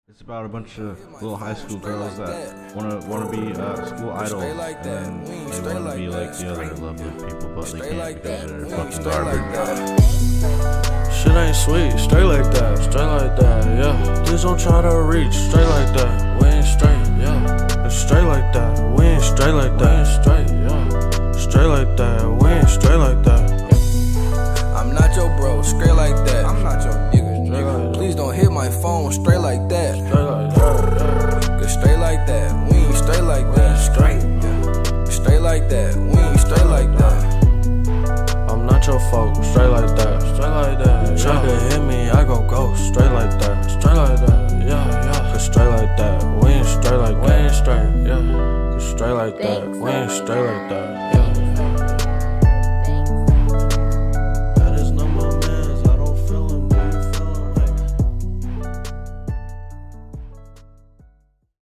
It's about a bunch of little high school girls that wanna be school idols, and they wanna be like the other lovely people, but they can't because they're fucking garbage. Shit ain't sweet, straight like that, yeah. Please don't try to reach, straight like that. We ain't straight, yeah. It's straight like that, we ain't straight like that. We ain't straight, yeah. Straight like that, we ain't straight like that. I'm not your bro, straight like that. I'm not your nigga. Please don't hit my phone, straight like that. Straight like that, yeah. Cause straight like that, we ain't straight like that. Straight, Straight like that, we ain't straight like that. I'm not your folk, straight like that. Straight like that, yeah. Try to hit me, I go ghost, straight like that. Straight like that, yeah.